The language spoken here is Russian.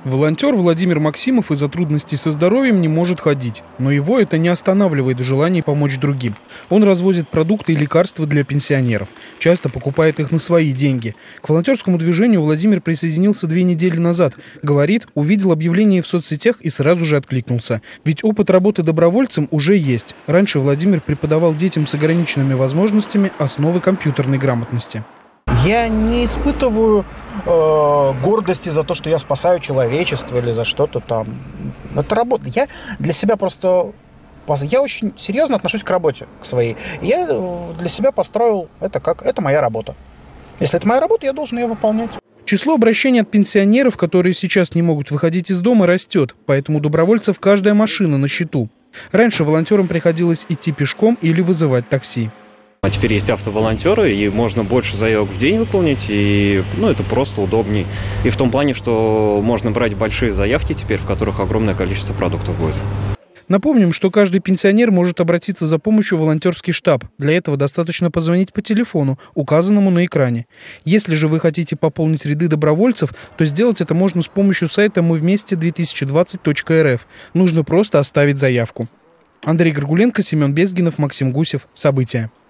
Волонтер Владимир Максимов из-за трудностей со здоровьем не может ходить, но его это не останавливает в желании помочь другим. Он развозит продукты и лекарства для пенсионеров, часто покупает их на свои деньги. К волонтерскому движению Владимир присоединился 2 недели назад. Говорит, увидел объявление в соцсетях и сразу же откликнулся. Ведь опыт работы добровольцем уже есть. Раньше Владимир преподавал детям с ограниченными возможностями основы компьютерной грамотности. Я не испытываю гордости за то, что я спасаю человечество или за что-то там. Это работа. Я для себя я очень серьезно отношусь к работе, к своей. Я для себя построил это как это моя работа. Если это моя работа, я должен ее выполнять. Число обращений от пенсионеров, которые сейчас не могут выходить из дома, растет, поэтому у добровольцев каждая машина на счету. Раньше волонтерам приходилось идти пешком или вызывать такси. А теперь есть автоволонтеры, и можно больше заявок в день выполнить, и это просто удобней. И в том плане, что можно брать большие заявки теперь, в которых огромное количество продуктов будет. Напомним, что каждый пенсионер может обратиться за помощью в волонтерский штаб. Для этого достаточно позвонить по телефону, указанному на экране. Если же вы хотите пополнить ряды добровольцев, то сделать это можно с помощью сайта мывместе2020.рф. Нужно просто оставить заявку. Андрей Горгуленко, Семен Безгинов, Максим Гусев. События.